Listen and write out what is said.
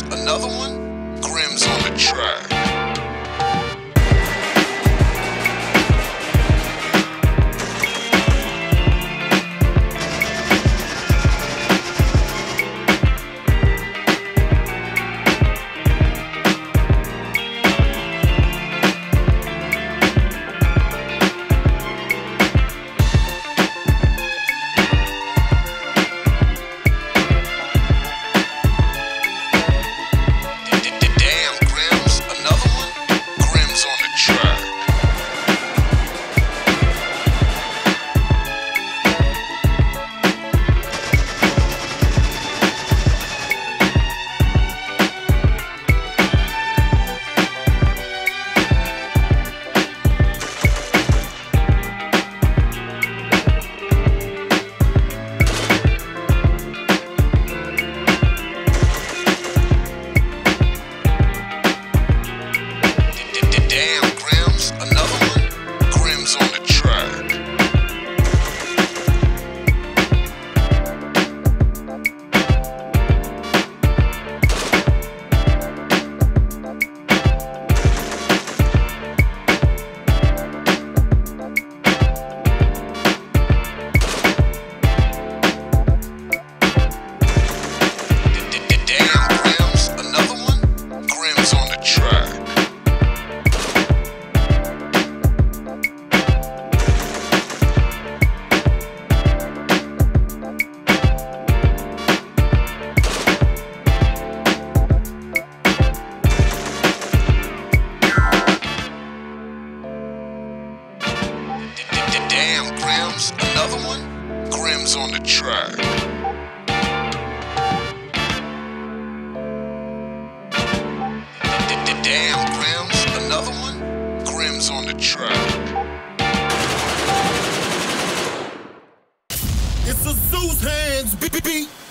Mysterygrimms, another one? Grimm's on the track. Damn, Grimm's, another one? Grimm's on the track. Damn, Grimm's, another one? Grimm's on the track. It's a Zeus hands, beat.